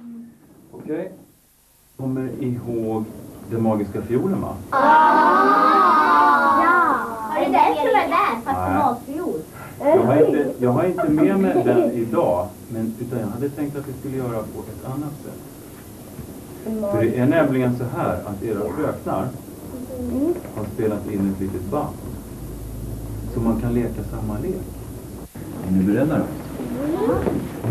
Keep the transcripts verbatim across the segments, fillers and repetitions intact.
Okej. Okay. Kommer ihåg den magiska fiolen, va? Ah! Ja! Är det den som är där? Fast på matfiol? Jag har, inte, jag har inte med mig den idag, men utan jag hade tänkt att vi skulle göra på ett annat sätt. För det är nämligen så här att era fröknar har spelat in ett litet band. Så man kan leka samma lek. Är ni beredda då? Ja.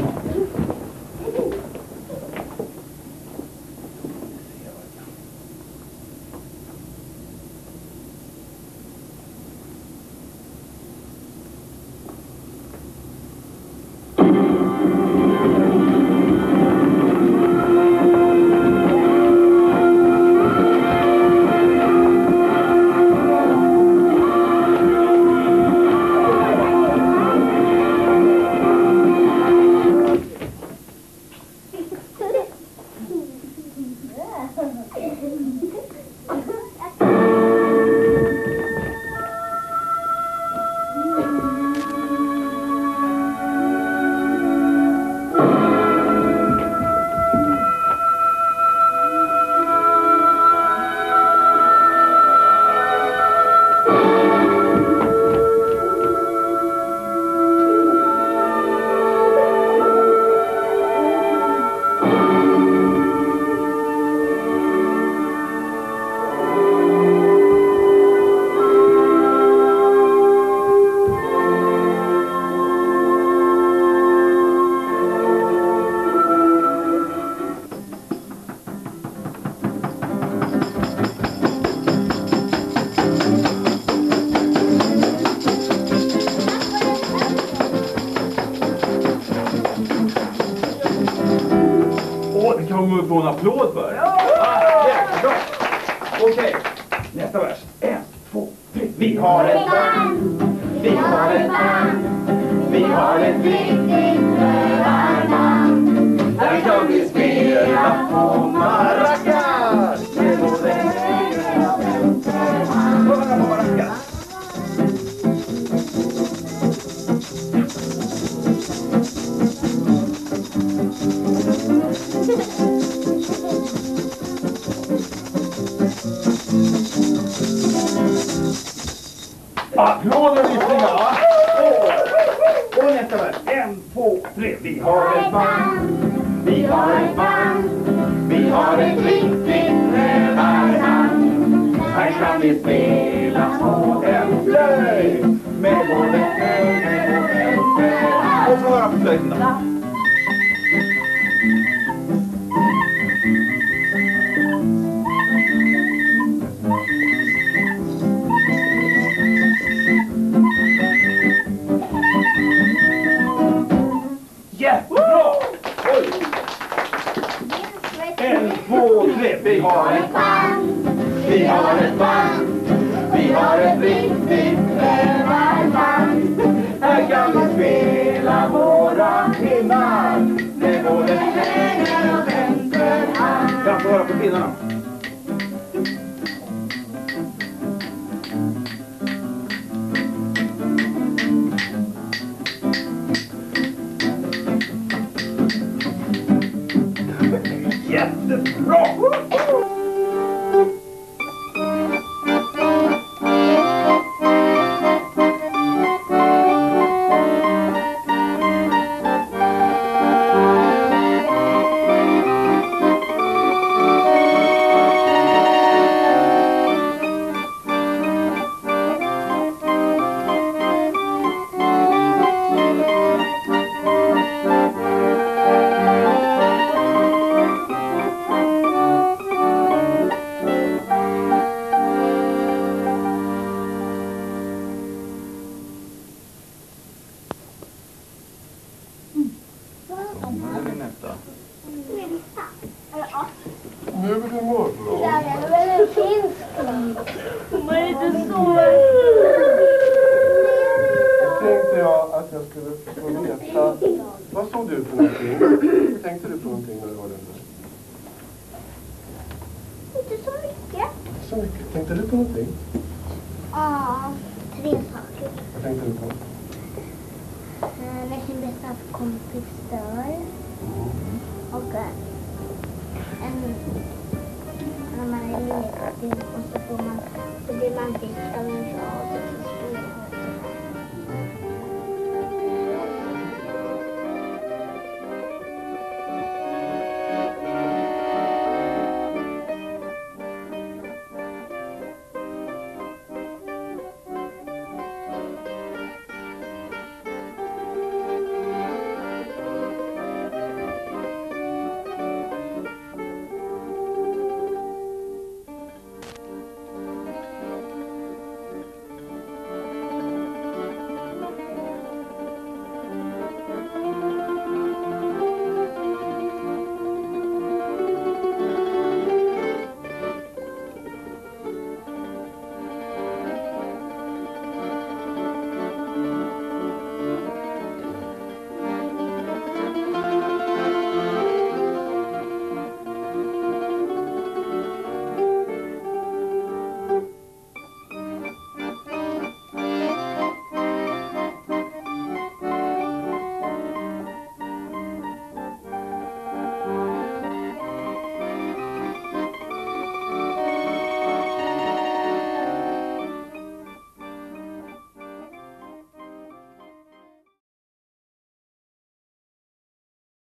Få en applåd för. Ja! Ah, jättebra. Okej, okay. Nästa vers. En, två, tre. Vi har ett band. Vi har ett band. Vi har ett riktigt rövarband. Här kan vi spela på maracas. Med både höger och vänster hand. Bara på maracas. Applåder lyssningar, va? Och, och nästa vers. En, två, tre. Vi har ett band. Vi har ett band. Vi har ett riktigt rövarband. Här kan vi spela på en flöjt. Med både höger och vänster hand. Och så höra på flöjten då. Vi har ett band, vi har ett band, vi har ett riktigt rövarband. Här kan vi spela våra pinnar med både höger och vänster hand. Jag får höra på pinnarna. Jättebra! en, när man är liten och så får man, så blir man dikt av en